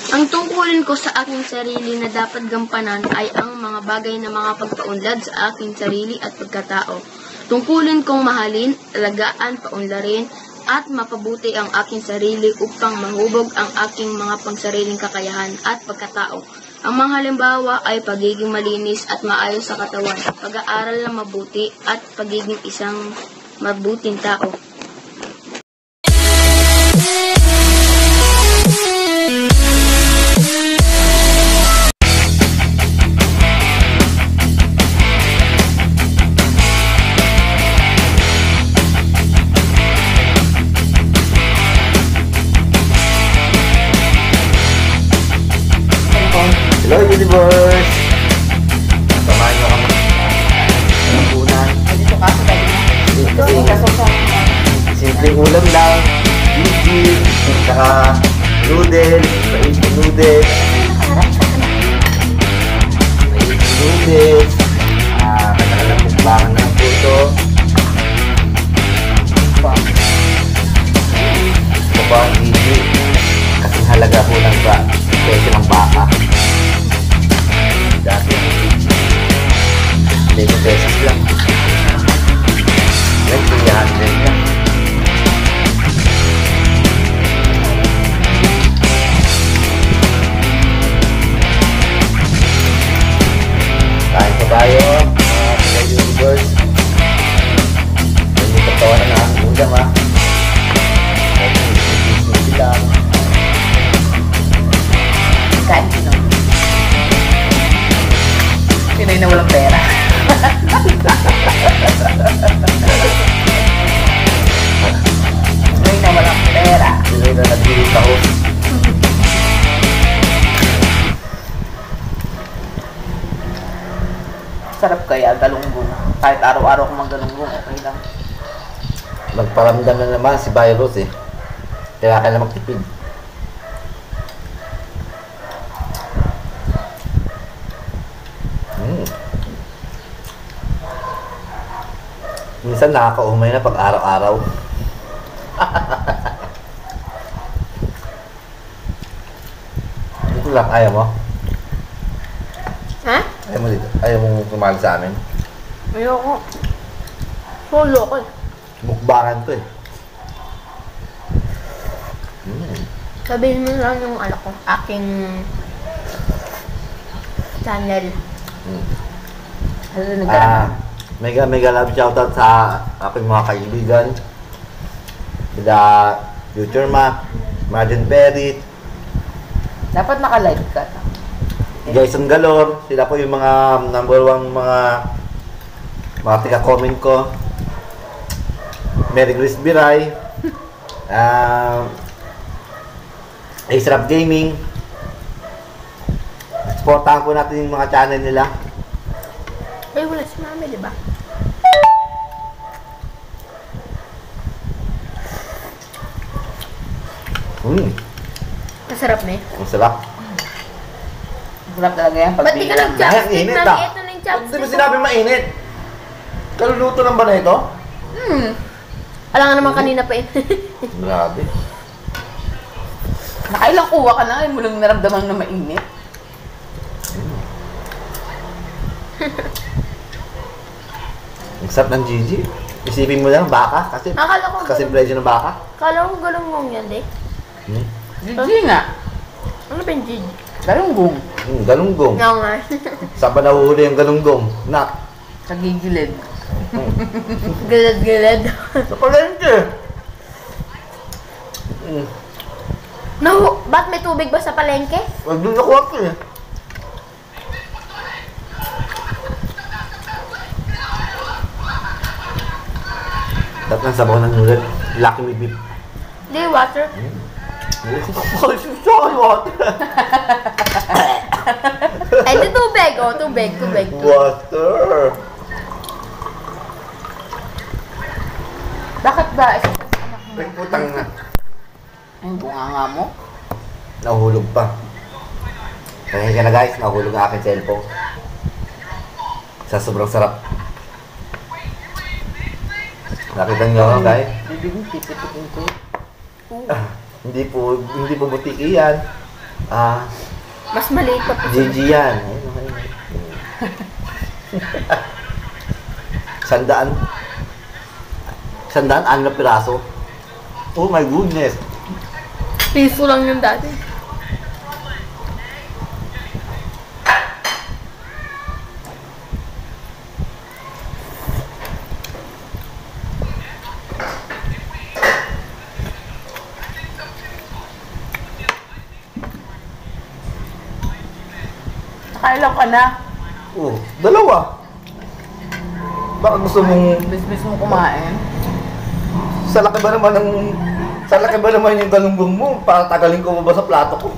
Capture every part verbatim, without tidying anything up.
Ang tungkulin ko sa aking sarili na dapat gampanan ay ang mga bagay na mga pagpaunlad sa aking sarili at pagkatao. Tungkulin kong mahalin, alagaan, paunlarin, at mapabuti ang aking sarili upang mahubog ang aking mga pangsariling kakayahan at pagkatao. Ang mga halimbawa ay pagiging malinis at maayos sa katawan, pag-aaral na mabuti, at pagiging isang mabuting tao. Hello Universe! Samahan nyo kami ng punan. Dito ka sa tayo na. Kasi simpleng ulam lang, gigil, saka noodles, mainit noodles, mainit noodles, ah, kanya-kanyang mukbangan ng puto. Baba ang gigil, kasing halaga po ng ba, presyo ng baka. Dati ang gigil, twenty pesos lang. Ngayon, three hundred lang. Kain pa tayo, mga Universe. Hindi pagtawanan na ang ulam, ha. Hindi lang. Kain sino? Pinoy na walang pera. Pinoy na walang pera. Pinoy na nag-iit ako. Sarap kaya galunggong. Kahit araw-araw kung maggalunggong, okay lang. Nagparamdam na naman si virus eh. Kaya kailangan magtipid. Mm. Minsan nakakaumay na pag araw-araw. Dito lang, ayaw mo? Ha? Ayaw mo dito? Ayaw mo sumali sa amin? Ayoko. Solo ko eh. Mukbangan to eh. Mm. Sabihin mo lang yung ano ko, aking channel. Mm. Ano na Ah, nagkaroon? mega mega love shoutout sa aking mga kaibigan. Bila Future Mac, Martin Perry, Dapat naka-live ka. Jason Galor, sila po yung mga number one mga mga tika-comment ko. Mary Grace Biray, uh, Ace Rap Gaming. Supportahan po natin yung mga channel nila. Ay, wala si mami, di ba? Hmm, Masarap na eh. ang sarap. Sarap talaga yan. Ba't di ka Ay, nag-chopstick? init, Mami, ah. ito na yung Hindi chopstick. mo sinabi mainit. Kaluluto lang ba na ito? Hmm. Alam nga naman kanina pa eh. Grabe. Nakailang kuha ka na, ay mo lang naramdaman na mainit. Ang sarap ng Gigi. Isipin mo lang, baka. Kasi, Akala ko kasi galong- presyo ng baka. Akala ko galunggong yan eh. Hmm. Gigi nga. Ano ba yung G? Galunggong. Hmm, galunggong. Oo nga. Saan ba nahuhuli yung galunggong? Nak. Sa gigilid. Hmm. Galad-galad. Sa palengke. Hmm. No, ba't may tubig ba sa palengke? Wag doon ako ako eh. Dapat ng sabaw ng noodle. Lucky me beef. Di, water. Oh, sorry, water. Ay, di tubig. Oh, tubig, tubig. tubig. Water. Bakit ba? Isa pa sa anak mo. Ay, putang na. Ay, bunga nga mo. Nahuhulog pa. Kaya ka na guys, nahuhulog ang aking cellphone. Sa sobrang sarap. Nakita niyo ako guys? Bibigyan, tipitin ko. Ah, hindi po, hindi po butiki yan. Ah, Mas maliit pa po. G G yan. Ayun, okay. Sandaan. Sandaan, ano na piraso? Oh my goodness. Piso lang yung dati. Nakailan ka na? Oh, dalawa. Baka gusto mong... Bis-bis mo kumain. Sa laki ba naman ng... Sa laki ba naman yung galunggong mo? Para tagalin ko ba sa plato ko?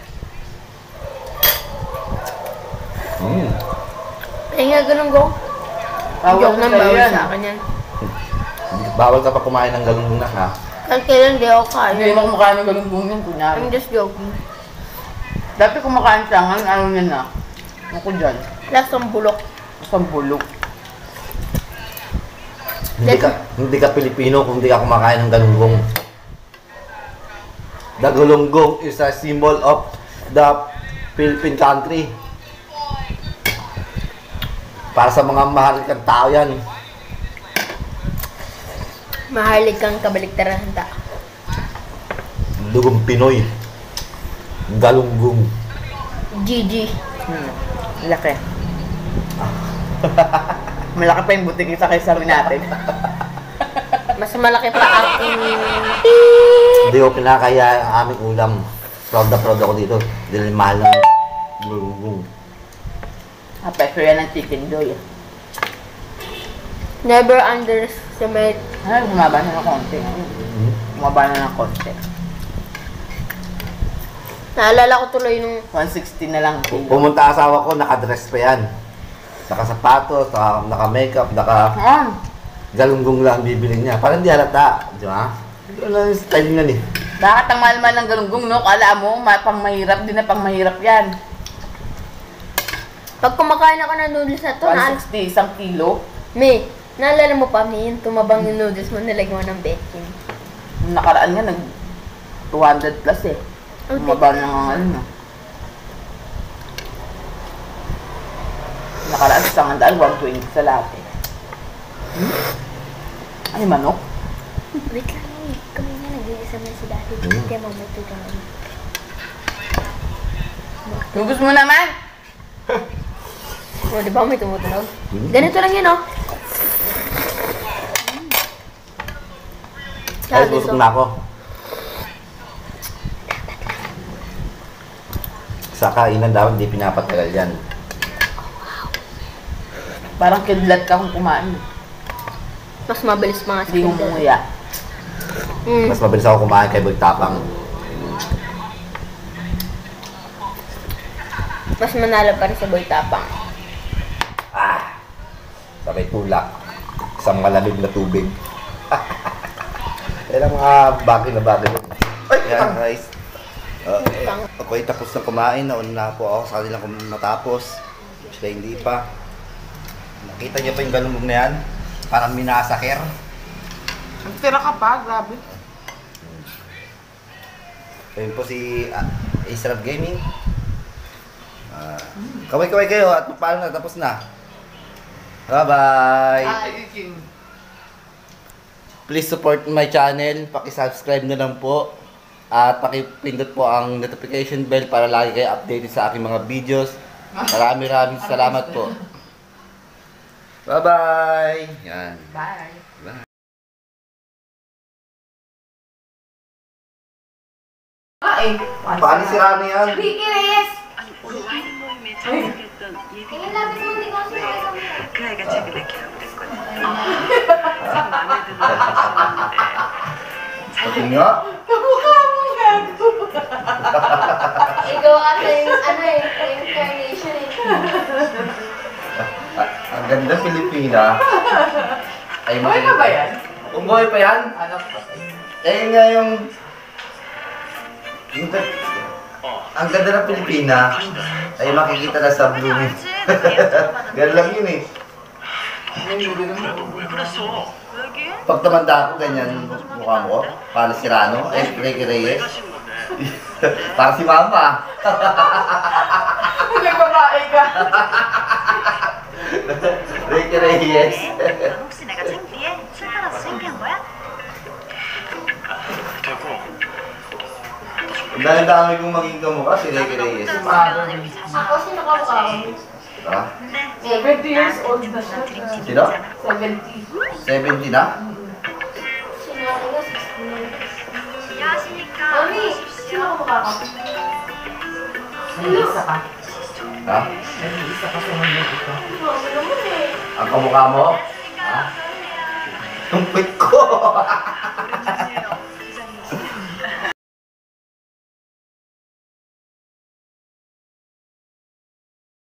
Hmm. Eh nga, ganun ko. Bawal Joke lang, sa'yo bawal yan. sa akin yan. Bawal ka pa kumain ng galunggong na ha? Kahit kailan di ako Hindi kain. mo kumakain ng galunggong yun, kunyari. I'm just joking. Dati kumakain siya, ngayon ano niya na. Ako dyan. Lasang bulok. Isang bulok. Hindi ka, hindi ka Pilipino kung hindi ka kumakain ng galunggong. The galunggong is a symbol of the Philippine country. Para sa mga mahal kang tao yan. Mahalig kang kabaliktaran ng tao. Dugong Pinoy. Galunggong. G G. Hmm. Laki. Malaki pa yung butik sa kaysa natin. Mas malaki pa aking... Hindi ko pinakaya ang aming ulam. Proud na proud ako dito. Dahil mahal ng galunggong. Ah, peso yan ng chicken joy. Never underestimate. Ay, bumaba na ng konti. Hmm? Bumaba na ng konti. Naalala ko tuloy nung... one sixty na lang kilo. Pumunta asawa ko, nakadress pa yan. Naka-sapatos, naka- naka-makeup, naka... Ah, Galunggong lang ang bibili niya. Parang di halata. Di ba? Ano yung style niya ni? bakit ang mahal-mahal ng galunggong, no? Kala mo, ma pang mahirap din na pang mahirap yan. Pag kumakain ako ng noodles na to, one naal... sixty, isang kilo. May, naalala mo pa, May, yung tumabang yung noodles mo, nilagyan mo ng baking. Nung nakaraan nga, nag two hundred plus eh. Okay. Bumaba na nga ano. Nakaraan sa sangandaan, one twenty sa lahat eh. Hmm? Ay, manok? Wait lang, eh. Kami nga nag-iisa na si Daddy. Hmm. Hindi mo mo ito kami. Yung gusto mo naman? O, di ba may tumutunog? Hmm. Ganito lang yun, oh. Ay, busog na ako. Sa kainan dapat hindi pinapatagal yan. Parang kidlat ka kung kumain. Mas mabilis mga Hindi mo spindle. munguya. Mm. Mas mabilis ako kumain kay Boy Tapang. Mas manalo pa rin sa Boy Tapang. Ah! Sabay tulak. Isang malamig na tubig. Yan ang mga bagay na bagay. Ay, yan guys. Uh, ako'y tapos na kumain. Nauna na po ako sa kanilang matapos. Sila hindi pa. Nakita niyo pa yung galunggong na yan? Parang minasaker. Nagtira ka pa, grabe. Ayun po si uh, Acerab Gaming. Uh, kaway-kaway kayo at paano na, tapos na. Bye-bye! Please support my channel. Paki-subscribe na lang po. At pakipindot po ang notification bell para lagi kayo updated sa aking mga videos. Maraming maraming salamat po. Bye-bye! Yan. Bye. Bye. Ay, Paano si Rani yan? Bikinis! Pati nga. Kamukha mo yan! Ikaw ata yung, ano eh, incarnation eh. Ang ganda Pilipina. Ay, Buhay ka ba yan? Kung buhay pa yan? Ano pa? Eh, nga yung... yung ang ganda ng Pilipina ay makikita na sa blooming. Ganun lang yun eh. Pag tumanda ako, ganyan mukha mo. Para si Rano, eh, Ricky Reyes. Para si Mama. Nagbabae ka. Ricky Reyes. 넌 혹시 내가 창피해? 술 따라서 창피한 거야? Ang dami-dami kong maging kamukha si Ricky Reyes. Ako, sino ka ba? Ha? 근데 seventy years old na siya. Sino? seventy. seventy na? Sino ako? 이해하시니까 Mami, sino ka mukha ka? Nag-iisa ka. Ha? Nag-iisa ka sa mga ito. Mami naman eh. Ang kamukha mo? Ha? Tumpit ko!